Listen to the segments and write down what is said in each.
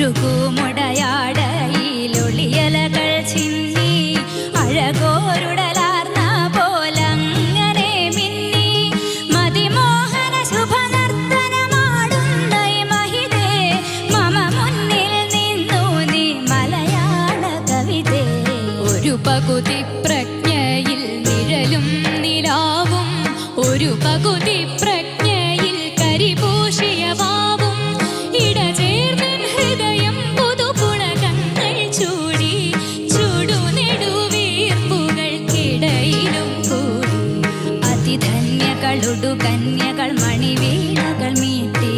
ഉരുകുമുടയാടയിലൊളിയലകൾ ചിന്നി അഴകോരുടലാർന്ന പോലങ്ങനെ മിന്നി മതിമോഹന ശുഭനർത്തനമാടുന്നൈ മഹിതേ മമ മുന്നിൽ നിന്നു നീ മലയാള കവിതേ. ഒരു പകുതി പ്രജ്ഞയിൽ നിഴലും നിലാവും ഒരു പകുതി പ്രജ്ഞയിൽ കരിപൂശിയ വാവും ഇടചേർന്നൻ ഹൃദയം പുതുപുളകങ്ങൾ ചൂടി ചുടുനെടുവീർപ്പുകൾക്കിടയിലും കൂടി അതിധന്യകളുടു കന്യകൾ മണിവീണകൾ മീട്ടി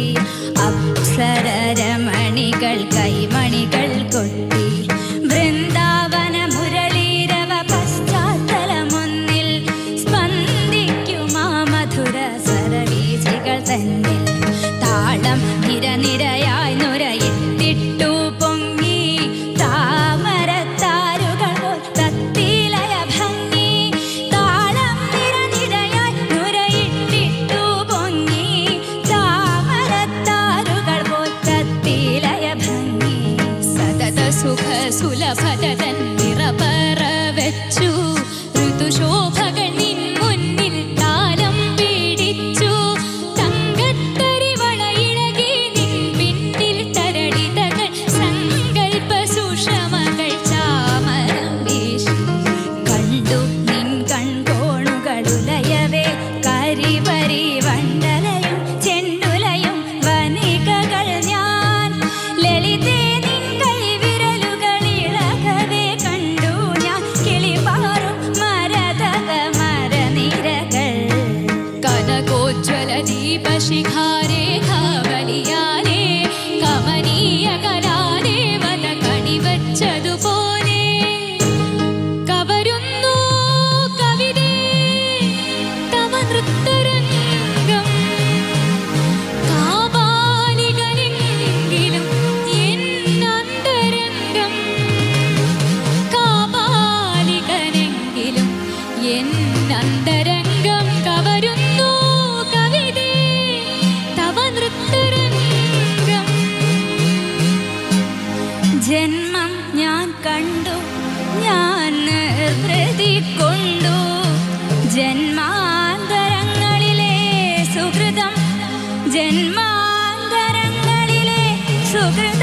അപ്സരരമണികൾ കൈമണികൾ കൊട്ടി വൃന്ദാവന മുരളീരവ പശ്ചാത്തലമൊന്നിൽ സ്പന്ദിക്കുമാ മധുര സ്വരവീചികൾ തന്നിൽ താളം നിരനിരയായി നുരയിട്ടിട്ടു പൊങ്ങി താമരത്താരുകൾ പോൽ തത്തിലയ ഭംഗി താളം നിരനിരയായി നുരയിട്ടിട്ടു പൊങ്ങി താമരത്താരുകൾ പോൽ തത്തിലയ ഭംഗി സതത സുഖ സുലഭതൻ നിറപറ വെച്ചു ഋതുശോഭകൾ നിൻ മുന്നിൽ താലം പീഡിച്ചു തങ്കത്തരിവളയിളകി നിൻ പിന്നിൽ തരളിതകൾ സങ്കൽപ്പ സുഷമകൾ ചാമരം വീശി കണ്ടു നിൻ കൺകോണുകളുലയവേ കരിവരി വണ്ടലയും ചെണ്ടുലയും വനികകൾ ഞാൻ ലളിതേ നിൻ കൈവിരലുകളിളകവേ കണ്ടു ഞാൻ കിളിപാറും മരതക മരനിരകൾ കനകോജ്വല ദീപശിഖാരേഖാവലിയാലേ കമനീയ കലാദേവത കണിവച്ചതുപോലെ കവരുന്നു കവിതേ തവ നൃത്തരംഗം കാപാലികനെങ്കിലും എന്നന്തരംഗം കാപാലികനെങ്കിലും എന്നന്തരംഗം കവരുന്നു കവിതേ തവ നൃത്തരംഗം. ജന്മം ഞാൻ കണ്ടു ഞാൻ നിർവൃതി കൊണ്ടു ജന്മാന്തരങ്ങളിലെ സുഹൃതം ജന്മാന്തരങ്ങളിലെ സുഹൃതം